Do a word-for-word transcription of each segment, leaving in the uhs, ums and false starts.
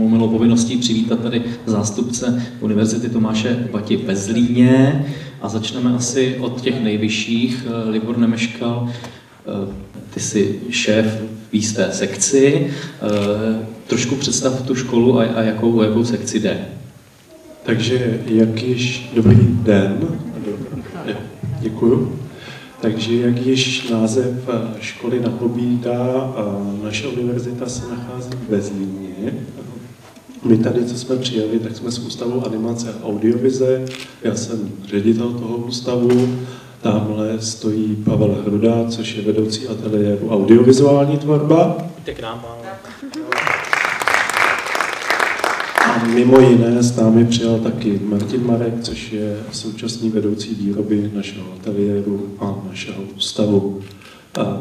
mou milou povinností přivítat tady zástupce Univerzity Tomáše Bati ve Zlíně a začneme asi od těch nejvyšších. Libor Nemeškal, ty jsi šéf v jisté sekci. Trošku představ tu školu a, a jakou, jakou sekci jde. Takže jak již dobrý den, děkuju. Takže jak již název školy napovídá, naše univerzita se nachází ve Zlíně. My tady, co jsme přijeli, tak jsme z Ústavu animace a audiovize. Já jsem ředitel toho ústavu. Tamhle stojí Pavel Hruda, což je vedoucí ateliéru audiovizuální tvorba. Jděte k nám, Pavel. A mimo jiné s námi přijal taky Martin Marek, což je současný vedoucí výroby našeho ateliéru a našeho ústavu. A...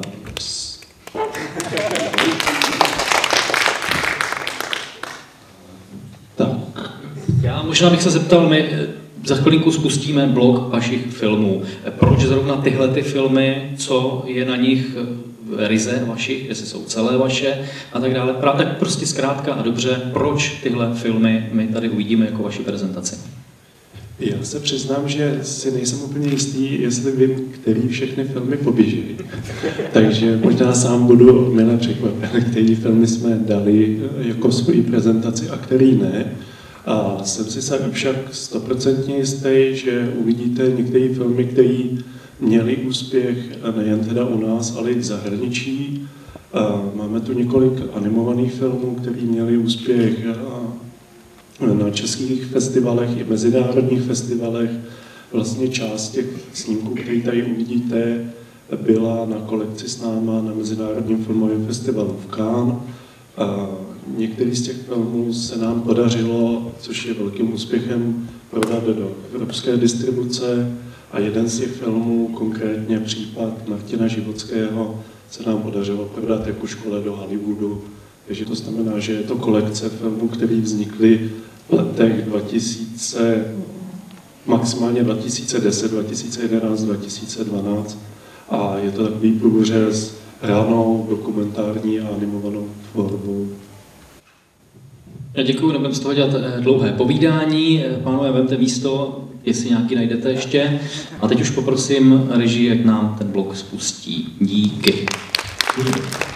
Tak. Já možná bych se zeptal, my za chvilinku spustíme blok vašich filmů. Proč zrovna tyhle ty filmy, co je na nich ryze vašich, jestli jsou celé vaše a tak dále. Tak prostě zkrátka a dobře, proč tyhle filmy my tady uvidíme jako vaši prezentaci? Já se přiznám, že si nejsem úplně jistý, jestli vím, který všechny filmy poběží. Takže možná sám budu milé překvapen, který filmy jsme dali jako svoji prezentaci a který ne. A jsem si však stoprocentně jistý, že uvidíte některé filmy, které měli úspěch nejen teda u nás, ale i v zahraničí. Máme tu několik animovaných filmů, které měli úspěch na českých festivalech i mezinárodních festivalech. Vlastně část těch snímků, které tady uvidíte, byla na kolekci s náma na Mezinárodním filmovém festivalu v Cannes. Některý z těch filmů se nám podařilo, což je velkým úspěchem, prodat do evropské distribuce. A jeden z těch filmů, konkrétně případ Martina Životského, se nám podařilo prodat jako škole do Hollywoodu. Takže to znamená, že je to kolekce filmů, které vznikly v letech dva tisíce, maximálně dva tisíce deset, dva tisíce jedenáct, dva tisíce dvanáct. A je to takový průřez reálnou, dokumentární a animovanou tvorbou. Já děkuji, nebudem z toho dělat dlouhé povídání. Pánové, vemte místo, jestli nějaký najdete ještě. A teď už poprosím režii, jak nám ten blok spustí. Díky. Díky.